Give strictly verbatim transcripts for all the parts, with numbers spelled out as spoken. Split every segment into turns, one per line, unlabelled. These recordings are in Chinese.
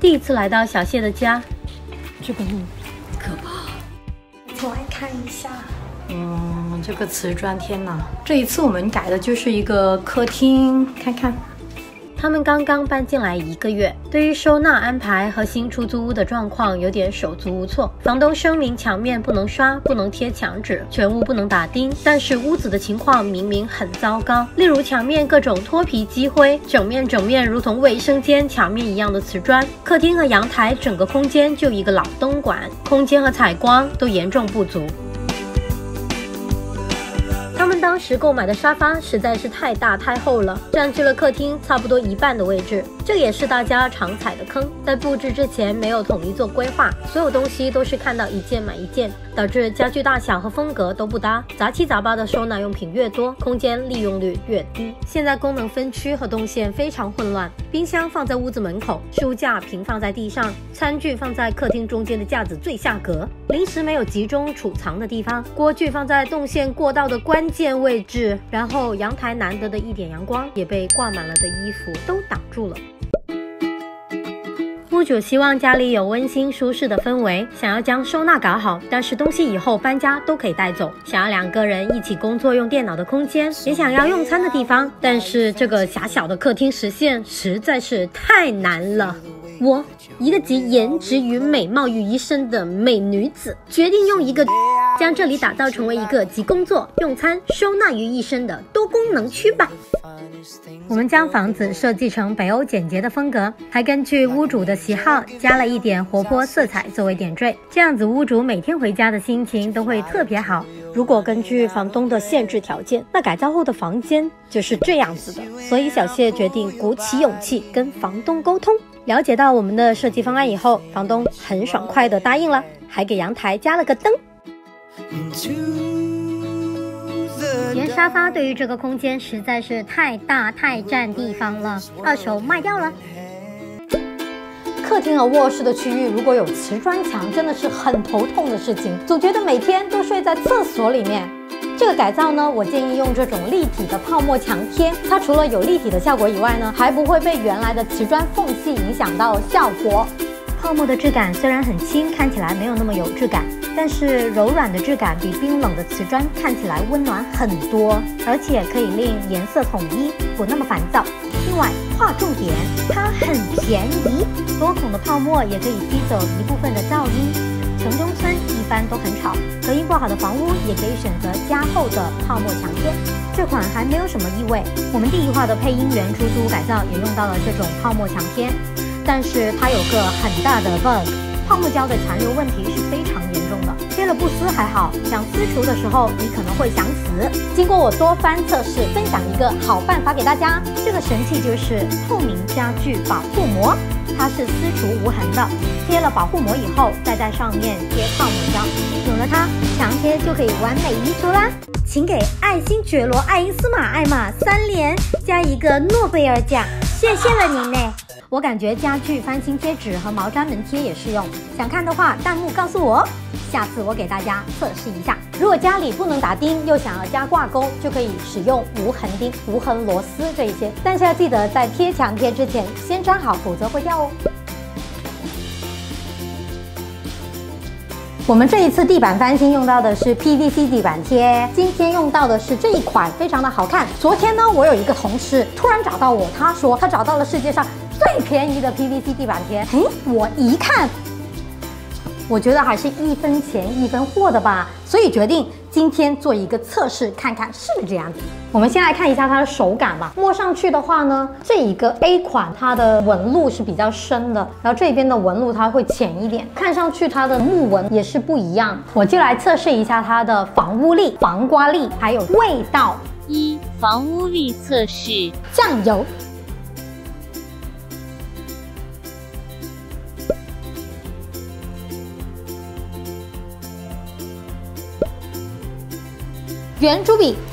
第一次来到小谢的家，
这个路可怕。
一起来看一下。
嗯，这个瓷砖，天哪！这一次我们改的就是一个客厅，看看。
他们刚刚搬进来一个月，对于收纳安排和新出租屋的状况有点手足无措。房东声明墙面不能刷，不能贴墙纸，全屋不能打钉，但是屋子的情况明明很糟糕，例如墙面各种脱皮积灰，整面整面如同卫生间墙面一样的瓷砖，客厅和阳台整个空间就一个老灯管，空间和采光都严重不足。他们当时购买的沙发实在是太大太厚了，占据了客厅差不多一半的位置，这也是大家常踩的坑。在布置之前没有统一做规划，所有东西都是看到一件买一件，导致家具大小和风格都不搭，杂七杂八的收纳用品越多，空间利用率越低。现在功能分区和动线非常混乱，冰箱放在屋子门口，书架平放在地上，餐具放在客厅中间的架子最下格，零食没有集中储藏的地方，锅具放在动线过道的关键位置，然后阳台难得的一点阳光也被挂满了的衣服都挡住了。屋主希望家里有温馨舒适的氛围，想要将收纳搞好，但是东西以后搬家都可以带走，想要两个人一起工作用电脑的空间，也想要用餐的地方，但是这个狭小的客厅实现实在是太难了。我一个集颜值与美貌于一身的美女子，决定用一个将这里打造成为一个集工作、用餐、收纳于一身的多功能区吧。我们将房子设计成北欧简洁的风格，还根据屋主的喜好加了一点活泼色彩作为点缀，这样子屋主每天回家的心情都会特别好。如果根据房东的限制条件，那改造后的房间就是这样子的。所以小谢决定鼓起勇气跟房东沟通，了解到我们的设计方案以后，房东很爽快地答应了，还给阳台加了个灯。连沙发对于这个空间实在是太大太占地方了，二手卖掉了。
客厅和卧室的区域如果有瓷砖墙，真的是很头痛的事情，总觉得每天都睡在厕所里面。这个改造呢，我建议用这种立体的泡沫墙贴，它除了有立体的效果以外呢，还不会被原来的瓷砖缝隙影响到效果。
泡沫的质感虽然很轻，看起来没有那么有质感，但是柔软的质感比冰冷的瓷砖看起来温暖很多，而且可以令颜色统一，不那么烦躁。另外，划重点，它很便宜，多孔的泡沫也可以吸走一部分的噪音。城中村一般都很吵，隔音不好的房屋也可以选择加厚的泡沫墙贴。这款还没有什么异味，我们第一话的配音员出租改造也用到了这种泡沫墙贴。但是它有个很大的 bug， 泡沫胶的残留问题是非常严重的，贴了不撕还好，想撕除的时候你可能会想死。经过我多番测试，分享一个好办法给大家，这个神器就是透明家具保护膜，它是撕除无痕的，贴了保护膜以后再在上面贴泡沫胶，有了它，墙贴就可以完美移除啦。请给爱新觉罗爱因斯玛艾玛三连加一个诺贝尔奖，谢谢了您呢。我感觉家具翻新贴纸和毛毡门贴也适用，想看的话弹幕告诉我，下次我给大家测试一下。如果家里不能打钉又想要加挂钩，就可以使用无痕钉、无痕螺丝这一些，但是要记得在贴墙贴之前先粘好，否则会掉哦。我们这一次地板翻新用到的是 P V C 地板贴，今天用到的是这一款，非常的好看。昨天呢，我有一个同事突然找到我，他说他找到了世界上最便宜的 P V C 地板贴。嘿，我一看，我觉得还是一分钱一分货的吧，所以决定今天做一个测试，看看是不是这样子。我们先来看一下它的手感吧。摸上去的话呢，这一个 A 款它的纹路是比较深的，然后这边的纹路它会浅一点，看上去它的木纹也是不一样。我就来测试一下它的防污力、防刮力，还有味道。
一、防污力测试。
酱油。圆珠笔。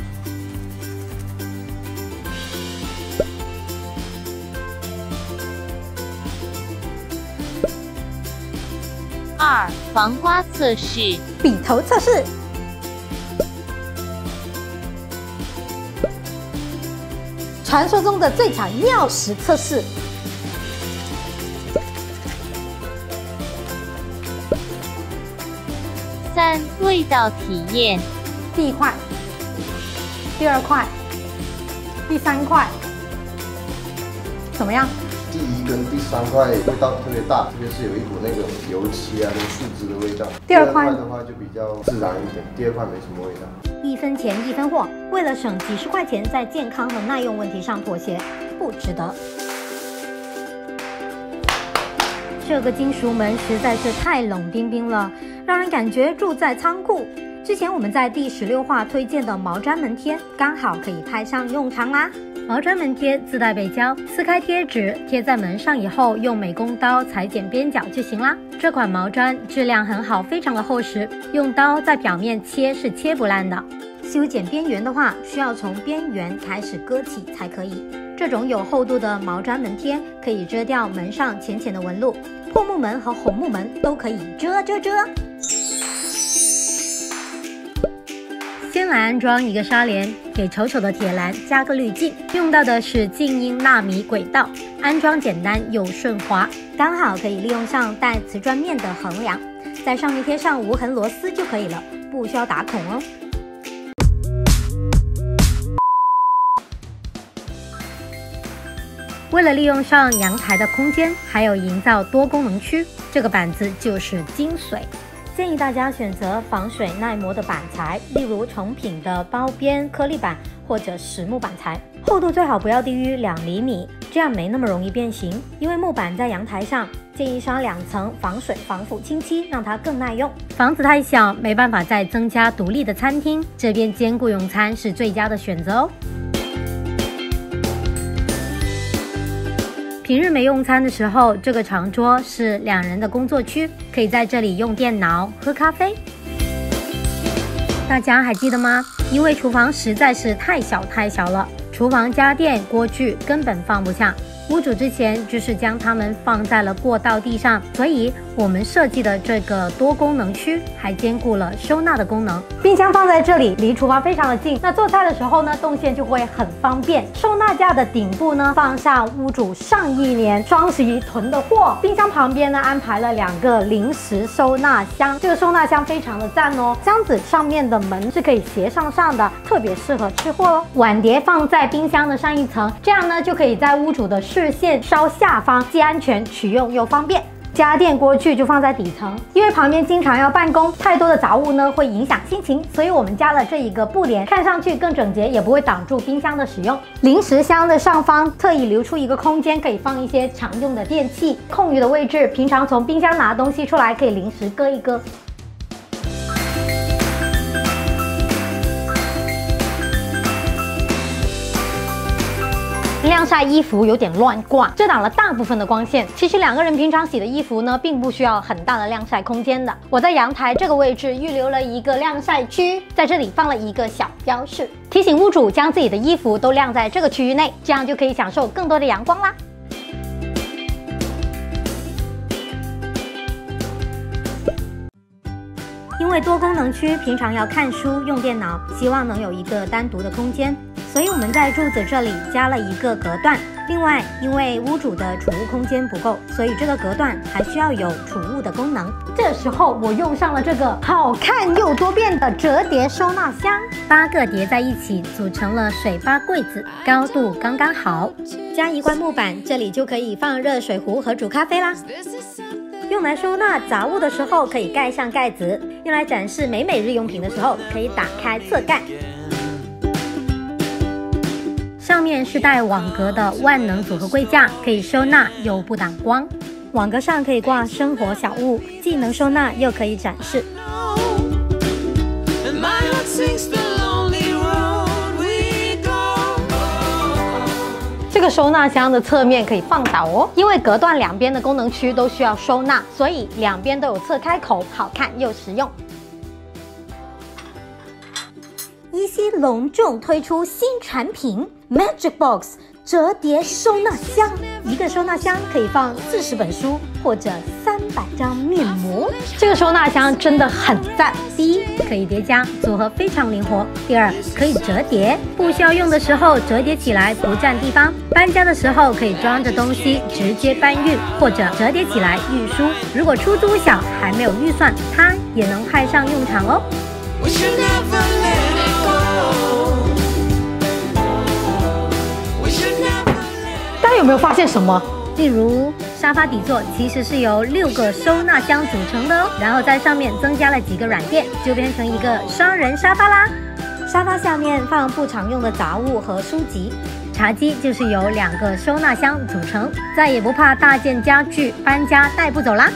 二、防刮测试。
笔头测试。传说中的最强钥匙测试。
三、味道体验。
第一块，第二块，第三块，怎么样？
第一跟第三块味道特别大，特别是有一股那种油漆啊跟树枝的味道。
第二块
的话就比较自然一点，第二块没什么味道。
一分钱一分货，为了省几十块钱，在健康和耐用问题上妥协，不值得。这个金属门实在是太冷冰冰了，让人感觉住在仓库。之前我们在第十六话推荐的毛毡门贴，刚好可以派上用场啦。毛毡门贴自带背胶，撕开贴纸贴在门上以后，用美工刀裁剪边角就行啦。这款毛毡质量很好，非常的厚实，用刀在表面切是切不烂的。修剪边缘的话，需要从边缘开始割起才可以。这种有厚度的毛毡门贴可以遮掉门上浅浅的纹路，破木门和红木门都可以遮遮遮。先来安装一个纱帘，给丑丑的铁栏加个滤镜，用到的是静音纳米轨道，安装简单又顺滑，刚好可以利用上带瓷砖面的横梁，在上面贴上无痕螺丝就可以了，不需要打孔哦。为了利用上阳台的空间，还有营造多功能区，这个板子就是精髓。建议大家选择防水耐磨的板材，例如成品的包边颗粒板或者实木板材，厚度最好不要低于两厘米，这样没那么容易变形。因为木板在阳台上，建议刷两层防水防腐清漆，让它更耐用。房子太小，没办法再增加独立的餐厅，这边兼顾用餐是最佳的选择哦。平日没用餐的时候，这个长桌是两人的工作区，可以在这里用电脑、喝咖啡。大家还记得吗？因为厨房实在是太小太小了，厨房家电、锅具根本放不下。屋主之前就是将它们放在了过道地上，所以我们设计的这个多功能区还兼顾了收纳的功能。冰箱放在这里，离厨房非常的近，那做菜的时候呢，动线就会很方便。收纳架的顶部呢，放上屋主上一年双十一囤的货。冰箱旁边呢，安排了两个零食收纳箱，这个收纳箱非常的赞哦。箱子上面的门是可以斜上上的，特别适合吃货哦。碗碟放在冰箱的上一层，这样呢就可以在屋主的视线稍下方，既安全、取用又方便。家电锅具就放在底层，因为旁边经常要办公，太多的杂物呢会影响心情，所以我们加了这一个布帘，看上去更整洁，也不会挡住冰箱的使用。零食箱的上方特意留出一个空间，可以放一些常用的电器，空余的位置，平常从冰箱拿东西出来可以临时搁一搁。晾晒衣服有点乱挂，遮挡了大部分的光线。其实两个人平常洗的衣服呢，并不需要很大的晾晒空间的。我在阳台这个位置预留了一个晾晒区，在这里放了一个小标示，提醒屋主将自己的衣服都晾在这个区域内，这样就可以享受更多的阳光啦。因为多功能区平常要看书、用电脑，希望能有一个单独的空间，所以我们在柱子这里加了一个隔断。另外，因为屋主的储物空间不够，所以这个隔断还需要有储物的功能。这时候我用上了这个好看又多变的折叠收纳箱，八个叠在一起组成了水吧柜子，高度刚刚好。加一块木板，这里就可以放热水壶和煮咖啡啦。用来收纳杂物的时候可以盖上盖子，用来展示美美日用品的时候可以打开侧盖。上面是带网格的万能组合柜架，可以收纳又不挡光。网格上可以挂生活小物，既能收纳又可以展示。这个收纳箱的侧面可以放倒哦，因为隔断两边的功能区都需要收纳，所以两边都有侧开口，好看又实用。依稀隆重推出新产品 Magic Box
折叠收纳箱，一个收纳箱可以放四十本书或者三百张面膜。这个收纳箱真的很赞。第一，可以叠加，组合非常灵活；第二，可以折叠，不需要用的时候折叠起来不占地方，搬家的时候可以装着东西直接搬运，或者折叠起来运输。如果出租小还没有预算，它也能派上用场哦。大家有没有发现什么？例如沙发底座其实是由六个收纳箱组成的哦，然后在上面增加了几个软垫，就变成一个双人沙发啦。沙发下面放不常用的杂物和书籍。茶几就是由两个收纳箱组成，再也不怕大件家具搬家带不走啦。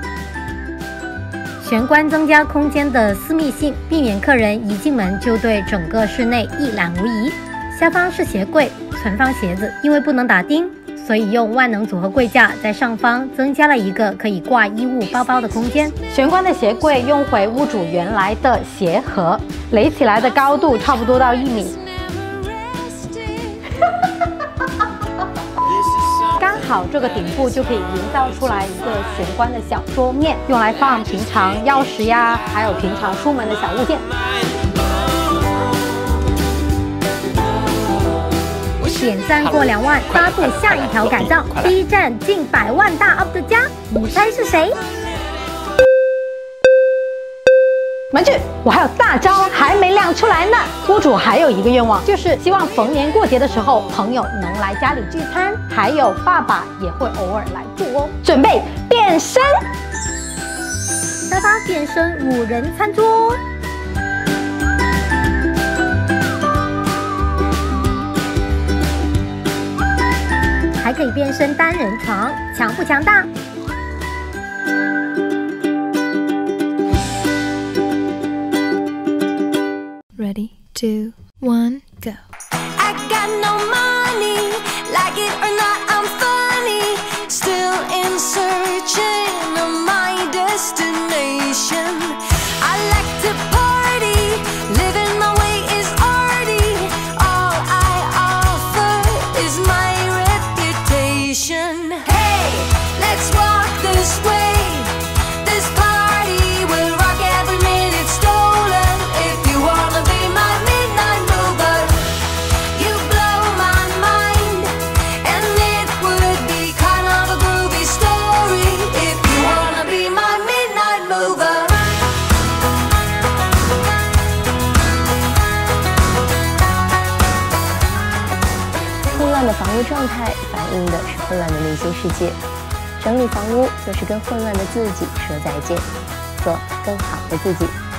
玄关增加空间的私密性，避免客人一进门就对整个室内一览无遗。下方是鞋柜，存放鞋子，因为不能打钉，所以用万能组合柜架在上方增加了一个可以挂衣物、包包的空间。玄关的鞋柜用回屋主原来的鞋盒，垒起来的高度差不多到一米。刚好这个顶部就可以营造出来一个玄关的小桌面，用来放平常钥匙呀，还有平常出门的小物件。点赞过两万，发布下一条改造，第一站近百万大 up 的家，你猜是谁？门去，我还有大招还没亮出来呢。屋主还有一个愿望，就是希望逢年过节的时候，朋友能来家里聚餐，还有爸爸也会偶尔来住哦。准备变身，沙发变身五人餐桌。还可以变身单人床，强不强大
？Ready, two, one, go.
I got no money, like it or not, I'm funny. Still in searching of my destination. I like to party, living my way is arty. All I offer is my reputation. Hey, let's walk this way. This party will rock every minute stolen. If you wanna be my midnight mover, you blow my mind. And it would be kind of a groovy story. If you wanna be my midnight mover.
混乱的房屋状态反映的是混乱的内心世界。整理房屋就是跟混乱的自己说再见，做更好的自己。